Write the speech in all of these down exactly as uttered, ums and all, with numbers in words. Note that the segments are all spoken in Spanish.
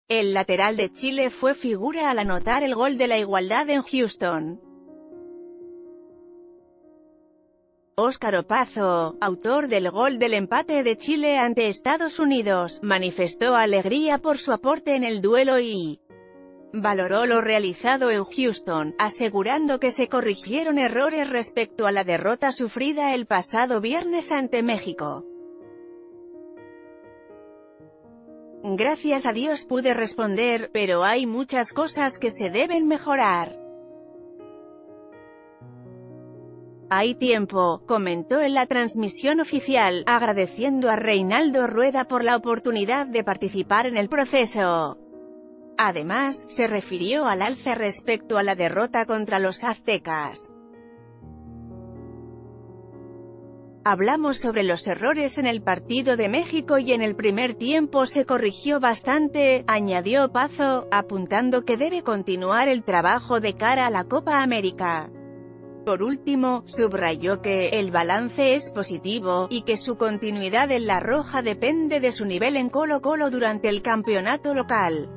El lateral de Chile fue figura al anotar el gol de la igualdad en Houston. Óscar Opazo, autor del gol del empate de Chile ante Estados Unidos, manifestó alegría por su aporte en el duelo y valoró lo realizado en Houston, asegurando que se corrigieron errores respecto a la derrota sufrida el pasado viernes ante México. Gracias a Dios pude responder, pero hay muchas cosas que se deben mejorar. Hay tiempo, comentó en la transmisión oficial, agradeciendo a Reinaldo Rueda por la oportunidad de participar en el proceso. Además, se refirió al alza respecto a la derrota contra los aztecas. Hablamos sobre los errores en el partido de México y en el primer tiempo se corrigió bastante, añadió Opazo, apuntando que debe continuar el trabajo de cara a la Copa América. Por último, subrayó que el balance es positivo, y que su continuidad en la roja depende de su nivel en Colo-Colo durante el campeonato local.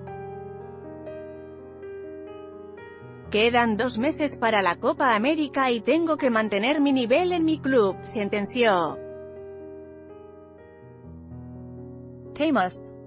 Quedan dos meses para la Copa América y tengo que mantener mi nivel en mi club, sentenció. Temas.